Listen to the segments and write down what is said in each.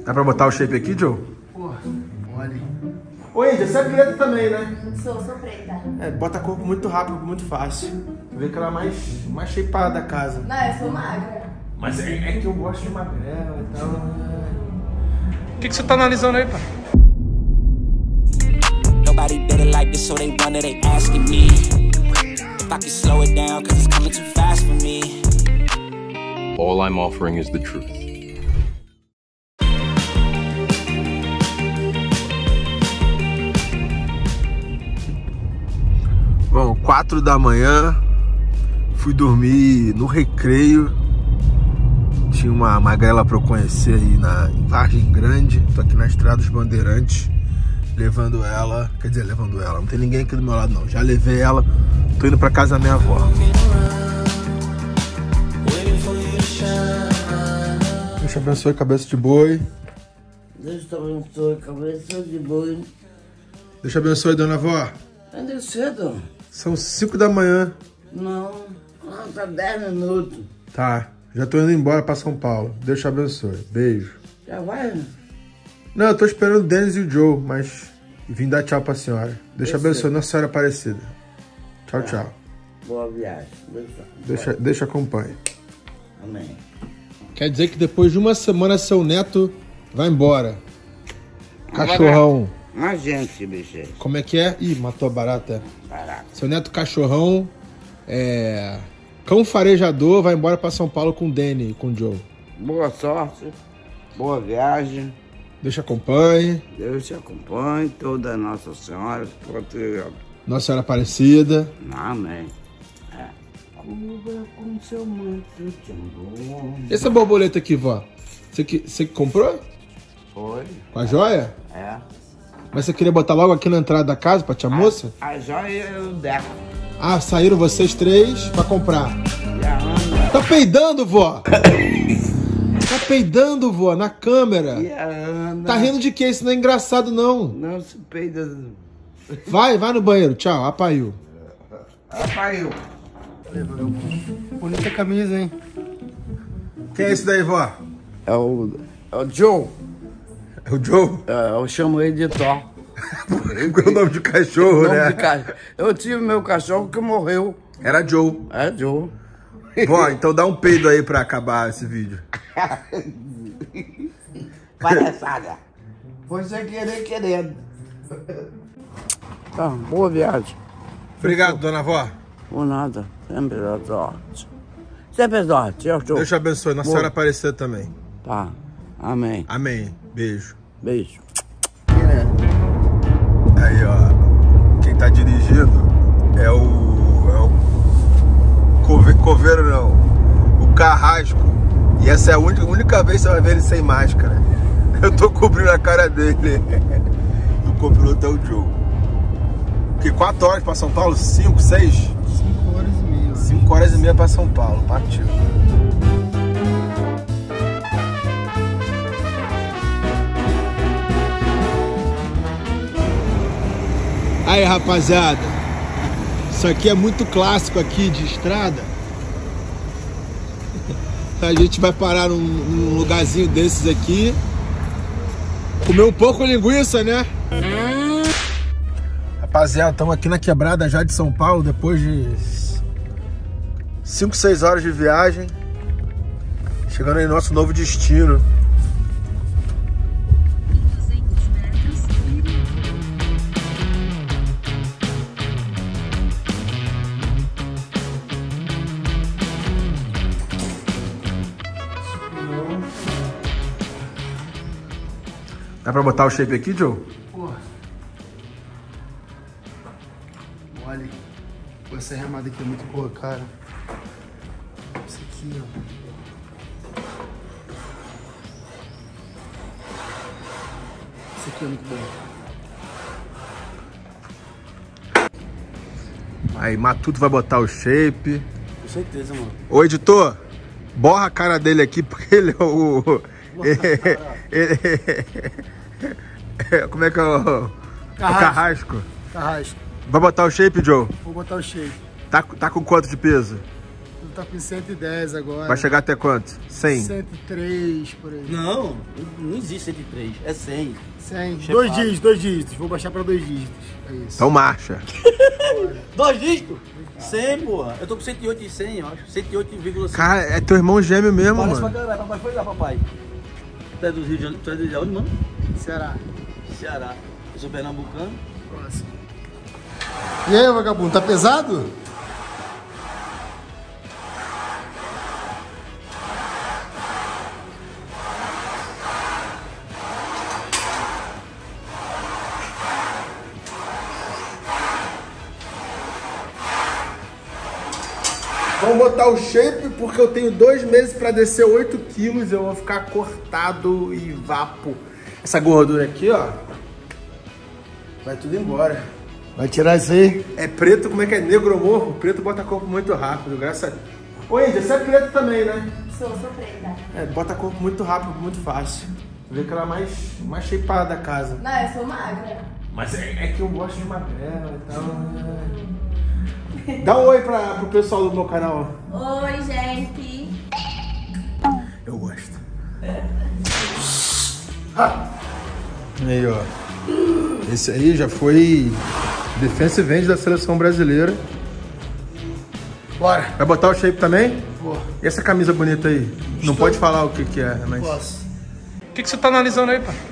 Dá pra botar o shape aqui, Joe? Porra, olha. Ô, Índia, você é preta também, né? Sou preta. É, bota corpo muito rápido, muito fácil. Tu vê que ela é mais shapeada da casa. Não, eu sou magra. Mas é que eu gosto de magrela e tal. O que você tá analisando aí, pai? Nobody did it like this, so they wonder, they asking me if I can slow it down, cause it's coming too fast for me. All I'm offering is the truth. Bom, 4 da manhã, fui dormir no Recreio. Tinha uma magrela pra eu conhecer aí em Vargem Grande. Tô aqui na Estrada dos Bandeirantes, levando ela. Quer dizer, levando ela, não tem ninguém aqui do meu lado não. Já levei ela, tô indo pra casa da minha avó. Deus te abençoe, cabeça de boi. Deus te abençoe, cabeça de boi. Deus te abençoe, dona avó. Ainda é cedo? São 5 da manhã. Não, tá 10 minutos. Tá, já tô indo embora pra São Paulo. Deus te abençoe. Beijo. Já vai? Não, eu tô esperando o Denis e o Joe, mas vim dar tchau pra senhora. Deus te abençoe, Nossa Senhora Aparecida. Tchau, tchau. Boa viagem. Deus te acompanhe. Amém. Quer dizer que depois de uma semana seu neto vai embora. Cachorrão. Mais gente, bicho. Como é que é? Ih, matou a barata. Barata. Seu neto cachorrão, cão farejador, vai embora pra São Paulo com o Danny e com o Joe. Boa sorte. Boa viagem. Deus te acompanhe. Deus te acompanhe. Toda Nossa Senhora. Nossa Senhora Aparecida. Amém. Cubra com seu manto de amor. Essa borboleta aqui, vó, você que comprou? Foi. Com a joia? É. Mas você queria botar logo aqui na entrada da casa pra tia moça? A joia e o Deco. Ah, saíram vocês três pra comprar. E a Ana. Tá peidando, vó? Tá peidando, vó, na câmera. E a Ana. Tá rindo de quê? Isso não é engraçado, não. Não se peida. Vai no banheiro. Tchau, apaiu. Apaiu. Bonita camisa, hein? Quem é esse daí, vó? É o Joe. É o Joe? Eu chamo ele de Thor. Qual é o nome de cachorro, né? Eu tive meu cachorro que morreu. Era Joe. É Joe. Vó, então dá um peido aí pra acabar esse vídeo. Palhaçada. Foi sem querer, querendo. Tá, boa viagem. Obrigado, dona vó. Por nada. Sempre dá sorte. Sempre dá sorte. Deus te abençoe. Nossa Senhora Aparecida também. Tá. Amém. Amém. Beijo. Beijo. Aí, ó. Quem tá dirigindo é o Coveiro, não. O Carrasco. E essa é a única vez que você vai ver ele sem máscara. Eu tô cobrindo a cara dele. E o copiloto é o Joe. Que 4 horas pra São Paulo? 5, 6? 5 horas e meia. 5 horas e meia pra São Paulo. Partiu. Aí, rapaziada, isso aqui é muito clássico aqui de estrada. A gente vai parar num lugarzinho desses aqui, comer um pouco de linguiça, né? Rapaziada, estamos aqui na quebrada já de São Paulo, depois de 5, 6 horas de viagem, chegando aí no nosso novo destino. Dá pra botar o shape aqui, Joe? Porra. Olha, essa remada aqui é muito boa, cara. Isso aqui, ó. Isso aqui é muito bom. Aí, Matuto vai botar o shape. Com certeza, mano. Ô, editor, borra a cara dele aqui, porque ele é o... Como é que é o... Carrasco. Vai botar o shape, Joe? Vou botar o shape. Tá com quanto de peso? Tu tá com 110 agora. Vai chegar até quanto? 100? 103, por aí. Não, não existe 103, é 100. 100. Chefado. Dois dígitos. Vou baixar pra 2 dígitos. É isso. Então marcha. 2 dígitos? 100, porra. Eu tô com 108 e 100, eu acho. 108,5. Cara, é teu irmão gêmeo mesmo, Parece mano. pra caralho. Papai foi lá, papai. Tu é do Rio de Janeiro? Tu é de onde, mano? Ceará. Ceará. Eu sou pernambucano. Próximo. E aí, vagabundo, tá pesado? Vamos botar o shape porque eu tenho 2 meses pra descer 8 quilos. Eu vou ficar cortado e vapo. Essa gordura aqui, ó, vai tudo embora. Vai tirar isso aí? É preto, como é que é? Negro morro? Preto bota corpo muito rápido, graças a Deus. Ô, Índia, você é preto também, né? Sou preta. É, bota corpo muito rápido, muito fácil. Você vê que ela é mais shapeada da casa. Não, eu sou magra. Mas é que eu gosto de magrela e tal. Dá um oi pro pessoal do meu canal. Oi, gente. Eu gosto. Aí, ó. Esse aí já foi defensive end da seleção brasileira. Bora. Vai botar o shape também? Vou. E essa camisa bonita aí? Não pode falar o que é, mas... Posso. O que você tá analisando aí, pai?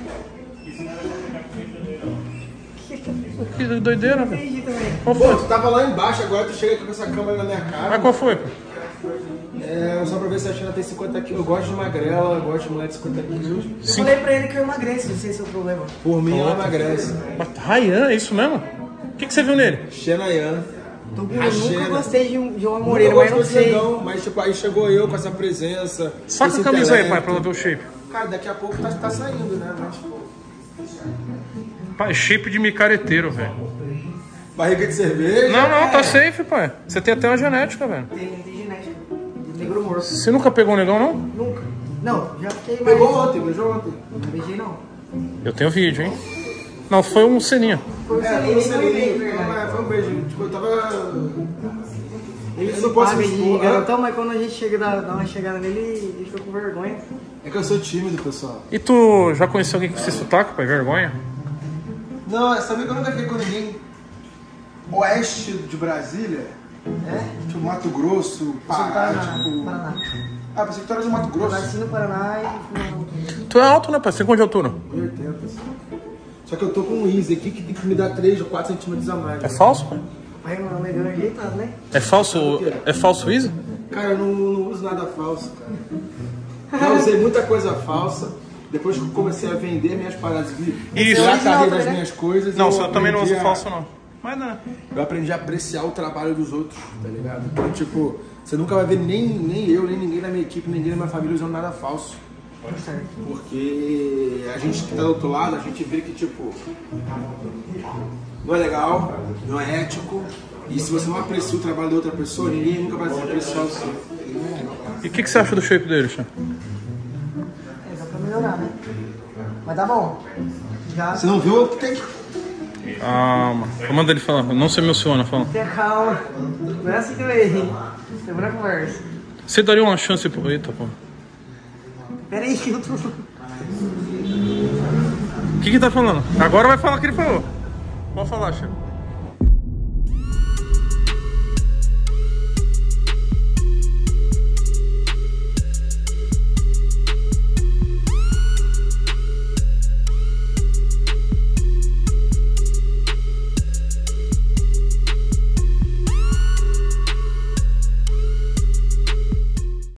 Que doideira, velho. Qual Pô, foi? tu tava lá embaixo, agora tu chega aqui com essa câmera na minha cara. Mas qual foi, pai? É, só pra ver se a China tem 50 quilos. Eu gosto de magrela, eu gosto de mulher de 50 quilos. Eu falei pra ele que eu emagreço, não sei se é o problema. Por mim, ela emagrece. Ryan, é isso mesmo? O que você viu nele? Xenayan. Eu nunca gostei de uma morena, mas não sei. Legal, mas tipo, aí chegou eu com essa presença. Saca a camisa aí, pai, pra ela ver o shape. Cara, daqui a pouco tá saindo, né? Mas, pô... Pai, shape de micareteiro, velho. Barriga de cerveja. Não, tá safe, pai. Você tem até uma genética, velho. Tem genética. De negro morto. Você nunca pegou um negão, não? Nunca. Não, já fiquei mais. Pegou ontem, beijou ontem. Não beijei, não. Eu tenho vídeo, hein? Não, foi um ceninha. Foi o Foi um selinho, foi um beijo. Tipo, eu tava... Ele Eu se não posso paga de expor. garotão, mas quando a gente chega, dá uma chegada nele, ele fica com vergonha. É que eu sou tímido, pessoal. E tu já conheceu alguém com esse sotaque, pai? Vergonha? Não, sabia que eu nunca fiquei com ninguém oeste de Brasília? É? Tipo, Mato Grosso, Pará, tipo... Paraná. Ah, pensei que tu era de Mato Eu Grosso. nasci no Paraná e Tu é alto, né, pai? Você tem quanto de altura? 1,80. Só que eu tô com um Easy aqui que tem que me dar 3 ou 4 centímetros a mais. É falso, pai? Aí o negão é ajeitado, né? É falso Easy? Cara, eu não uso nada falso, cara. Já usei muita coisa falsa. Depois que eu comecei a vender minhas paradas, Isso. já carrei das né? minhas coisas. Não, eu também não uso aprendi falso, não. Mas não. Eu aprendi a apreciar o trabalho dos outros, tá ligado? Então, tipo, você nunca vai ver nem eu, nem ninguém da minha equipe, ninguém da minha família usando nada falso. Certo. Porque a gente que tá do outro lado, a gente vê que, tipo, não é legal, não é ético. E se você não aprecia o trabalho da outra pessoa, ninguém nunca vai apreciar o seu. E o que você acha do shape dele, Xan? É, dá pra melhorar, né? Mas tá bom. Já. Você não viu? Tem que... Calma. Manda ele falar. Não se emociona, fala. Tenha calma. Não é assim que eu errei. Segura a conversa. Você daria uma chance pro... Eita, pô. Pera aí que eu tô... O que tá falando? Agora vai falar o que ele falou. Pode falar, Xan.